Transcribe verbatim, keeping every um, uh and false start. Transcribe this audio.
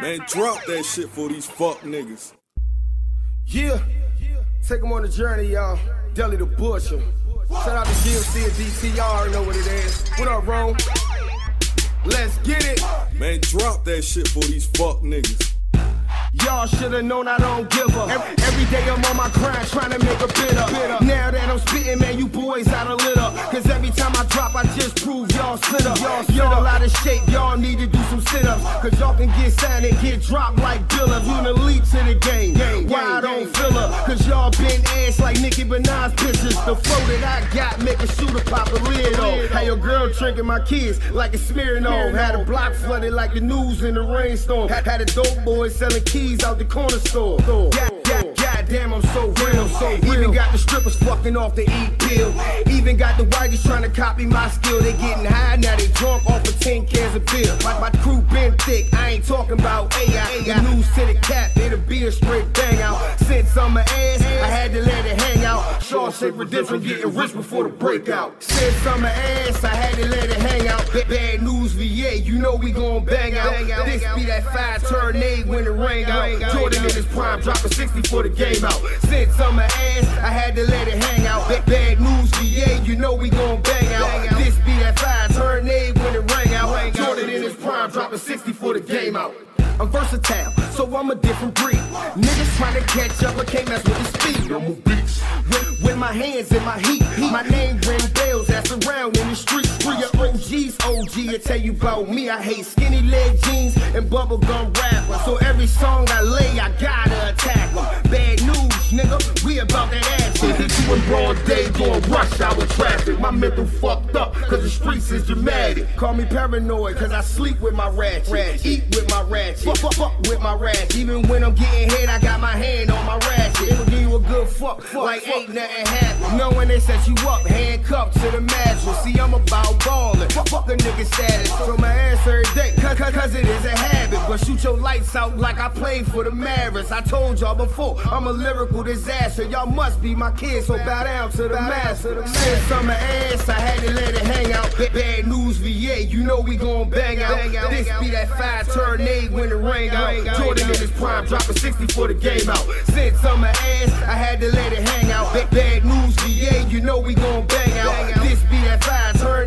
Man, drop that shit for these fuck niggas. Yeah, take them on the journey, y'all. Deli the Butcher. Shout out to G M C and D T, y'all already know what it is. What up, Rome? Let's get it. Man, drop that shit for these fuck niggas. Y'all should've known I don't give up. Every, every day I'm on my grind trying to make a bit up. Now that I'm spitting, man, you boys out of lit up. Cause every time I drop, I just prove y'all sit up. Y'all out of shape, y'all need to do some sit-ups. Cause y'all can get signed and get dropped like Dilla. You the lead to the game. Why I don't fill up? Cause y'all been ass like Nicki Minaj pictures. The flow that I got make a shooter pop a lid off. Had your girl drinking my kids like a Smirnoff. Had a block flooded like the news in the rainstorm. Had, had a dope boy selling keys out the corner store. God, God, God damn, I'm so real, I'm so real. Even got the strippers fucking off the E-pill. Even got the whiteys trying to copy my skill. They getting high, now they drunk off of ten cans of beer. My, my crew been thick, I ain't talking about A I. The news to the cap, it'll be a straight bang out. Since I'm an ass, I had to let it hang out. Shawshank Redemption, getting rich before the breakout. Since I'm an ass, I had to let it hang out. Bad news V A, you know we gon' bang out. This be that five tornado when it rain out. Jordan in his prime, dropping sixty for the game out. Since I'm an ass, I had to let it hang out. Bad news V A, you know we gon' bang out. This be that five tornado when it rang out. Jordan in his prime, dropping sixty for the game out. I'm versatile, so I'm a different breed. Niggas trying to catch up, but can't mess with the speed. I'm a beast. With, with my hands in my heat. My name ring bells that's around in the streets. For your O Gs, O G, I tell you about me. I hate skinny leg jeans and bubblegum rappers. So every song I lay, I gotta attack them. Bad news, nigga, we about that action. Hit you in broad day, going rush hour traffic. My mental fucked up, cause the streets is dramatic. Call me paranoid, cause I sleep with my ratchet. Eat with my ratchet. Fuck, fuck, fuck with my ratchet. Even when I'm getting hit, I got my hand on my ratchet. It'll give you a good fuck, fuck like fuck. Ain't nothing happened. Knowing they set you up, handcuffed to the mattress. See, I'm about ballin', fuck, fuck a nigga status. So my ass every day, cause, cause, cause it is a habit. But shoot your lights out like I played for the Mavericks. I told y'all before, I'm a lyrical disaster. Y'all must be my kids, so bow down to the master. Since I'm an ass, I had to let it hang out. Bad news V A, you know we gon' bang out. This be that five tornado when it rain out. Jordan in his prime, dropping sixty for the game out. Since I'm an ass, I had to let it hang out. Bad news V A, you know we gon' bang out. This be that five tornado.